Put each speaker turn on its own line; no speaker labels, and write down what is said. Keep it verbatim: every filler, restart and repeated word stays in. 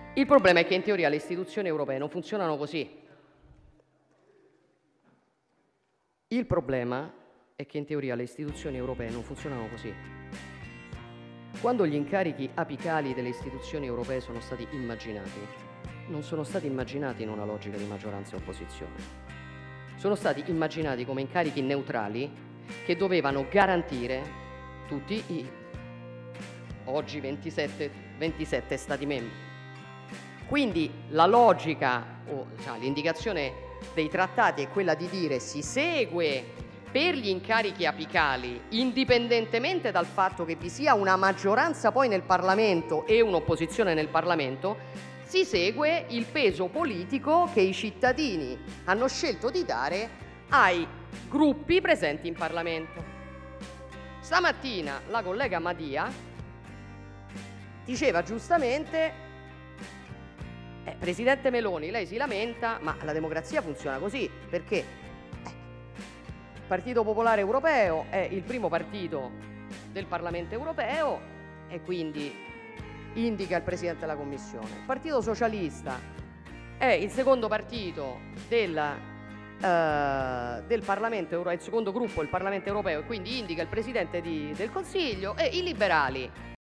Il problema è che in teoria le istituzioni europee non funzionano così. Il problema è che in teoria le istituzioni europee non funzionano così. Quando gli incarichi apicali delle istituzioni europee sono stati immaginati, non sono stati immaginati in una logica di maggioranza e opposizione. Sono stati immaginati come incarichi neutrali che dovevano garantire tutti i oggi ventisette, ventisette Stati membri. Quindi la logica o cioè, l'indicazione dei trattati è quella di dire si segue per gli incarichi apicali, indipendentemente dal fatto che vi sia una maggioranza poi nel Parlamento e un'opposizione nel Parlamento, si segue il peso politico che i cittadini hanno scelto di dare ai gruppi presenti in Parlamento. Stamattina la collega Madia diceva giustamente, eh, Presidente Meloni, lei si lamenta, ma la democrazia funziona così, perché il Partito Popolare Europeo è il primo partito del Parlamento Europeo e quindi indica il Presidente della Commissione. Il Partito Socialista è il secondo partito del, eh, del Parlamento Europeo, il secondo gruppo del Parlamento Europeo e quindi indica il Presidente di, del Consiglio, e i liberali